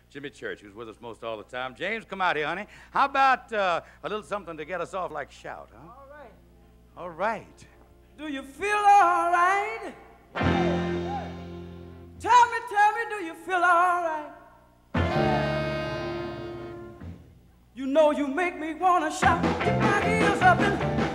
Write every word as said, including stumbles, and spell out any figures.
Jimmy Church, who's with us most all the time. James, come out here, honey. How about uh, a little something to get us off like Shout, huh? All right. All right. Do you feel all right? Tell me, tell me, do you feel all right? You know you make me wanna shout, get my heels up and